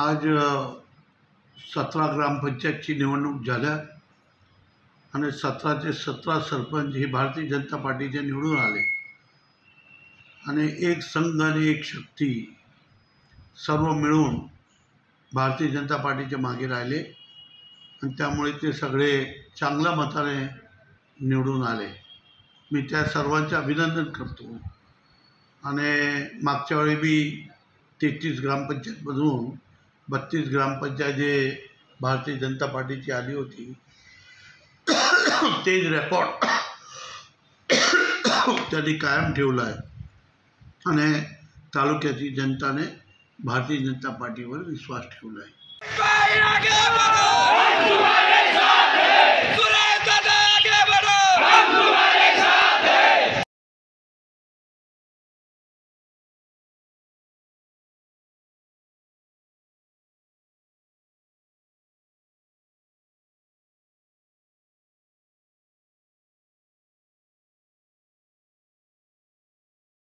आज 17 ग्रामपंचायतची निवडणूक झाल्या आणि 17चे 17 सरपंच हे भारतीय जनता पार्टीचे निवडून आले आणि एक संघ आणि एक शक्ती सर्व मिळून भारतीय जनता पार्टीच्या मागे राहिले आणि त्यामुळे ते सगळे चांगल्या मताने निवडून आले। मी त्या सर्वांचे अभिनंदन करतो। आणि मागच्या वेळी बी 33 ग्रामपंचायतमधून 32 ग्रामपंचायत जे भारतीय जनता पार्टीची आली होती तेच रेकॉर्ड त्यांनी कायम ठेवला आहे आणि तालुक्याची जनताने भारतीय जनता पार्टीवर विश्वास ठेवला आहे।